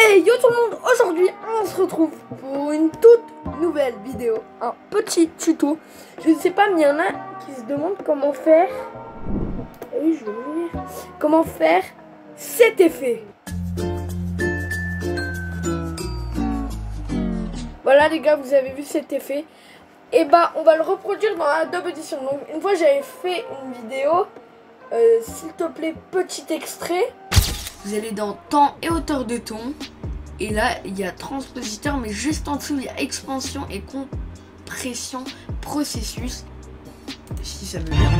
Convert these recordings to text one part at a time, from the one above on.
Hey yo tout le monde, aujourd'hui on se retrouve pour une toute nouvelle vidéo, un petit tuto. Je ne sais pas mais il y en a qui se demandent comment faire. Oui, je vais vous dire. Comment faire cet effet. Voilà les gars, vous avez vu cet effet. Et bah on va le reproduire dans Adobe Audition. Donc une fois j'avais fait une vidéo, s'il te plaît petit extrait. Vous allez dans temps et hauteur de ton. Et là, il y a transpositeur, mais juste en dessous, il y a expansion et compression processus. Si ça veut bien.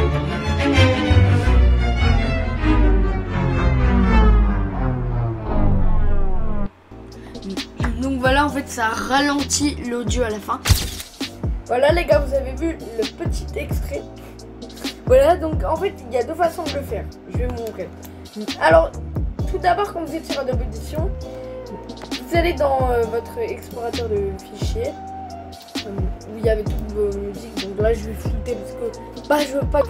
Donc voilà, en fait, ça ralentit l'audio à la fin. Voilà les gars, vous avez vu le petit extrait. Voilà, donc en fait, il y a deux façons de le faire. Je vais vous montrer. Alors, tout d'abord, quand vous êtes sur Adobe Audition, vous allez dans votre explorateur de fichiers où il y avait toutes vos musiques. Donc là, je vais flouter parce que bah, je veux pas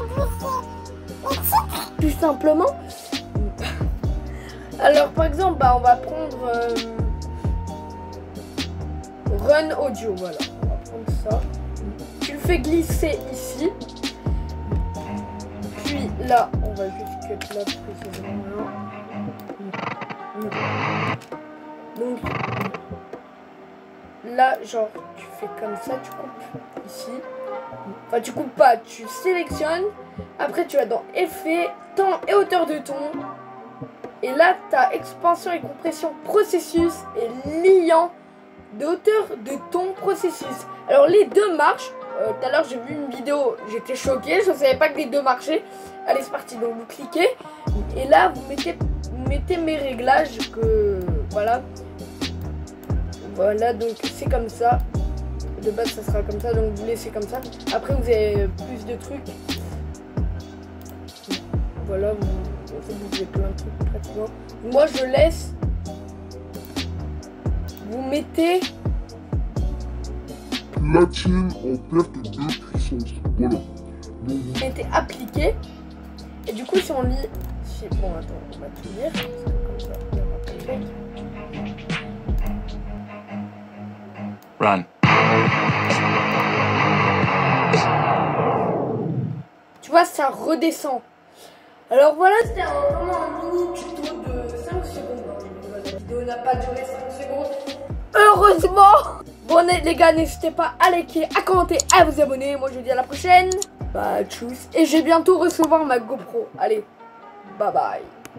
tout simplement. Alors, par exemple, bah, on va prendre Run Audio. Voilà, on va prendre ça. Tu le fais glisser ici. Puis là, on va juste cut là précisément là. Donc là, genre, tu fais comme ça, tu coupes ici. Enfin, tu coupes pas, tu sélectionnes. Après, tu vas dans Effet, temps et hauteur de ton. Et là, tu as expansion et compression processus et liant de hauteur de ton processus. Alors, les deux marchent. Tout à l'heure, j'ai vu une vidéo, j'étais choquée. Je ne savais pas que les deux marchaient. Allez, c'est parti. Donc, vous cliquez. Et là, vous mettez mes réglages que voilà. Voilà, donc c'est comme ça. De base, ça sera comme ça, donc vous laissez comme ça. Après, vous avez plus de trucs. Voilà, vous avez plein de trucs pratiquement. Moi, je laisse. Vous mettez. Platine en perte de puissance. Voilà. Vous mettez appliqué. Et du coup, si on lit. Bon, attends, on va tout lire. Comme ça, il y aura pas de truc. Run. Tu vois, ça redescend. Alors voilà, c'était vraiment un mini tuto de 5 secondes. La vidéo n'a pas duré 5 secondes. Heureusement. Bon les gars, n'hésitez pas à liker, à commenter, à vous abonner. Moi je vous dis à la prochaine. Bah tchuss. Et je vais bientôt recevoir ma GoPro. Allez, bye bye.